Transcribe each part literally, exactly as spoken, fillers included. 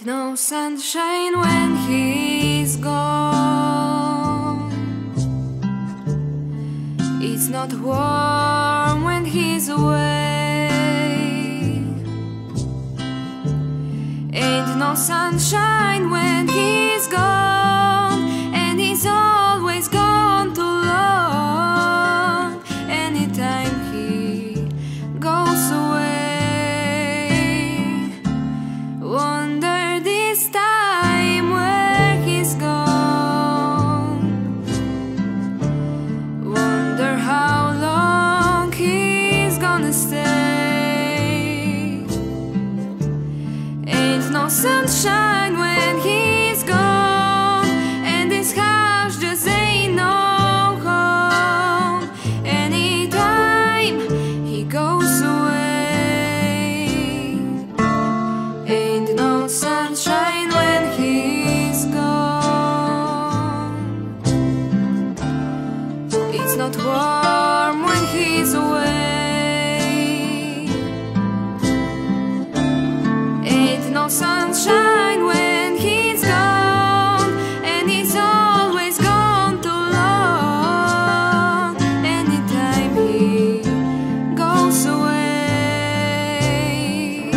no sunshine when he's gone. It's not warm when he's away. Ain't no sunshine when he's gone, and he's always gone too long. Anytime he goes away, wonder this time where he's gone. Wonder how long he's gonna stay. Ain't no sunshine when he's gone, and this house just ain't no home. Anytime he goes away, ain't no sunshine when he's gone. It's not warm when he's away. Ain't no sunshine when he's gone, and he's always gone too long. Anytime he goes away.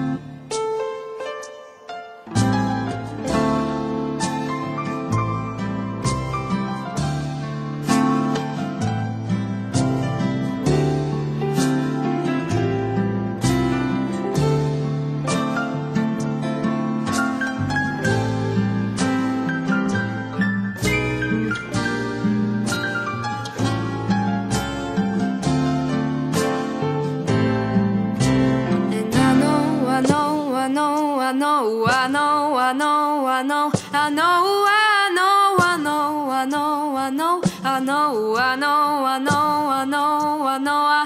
I know, I know, I know, I know, I know, I know, I know, I know, I know, I know, I know, I know, I know, I know, I know, I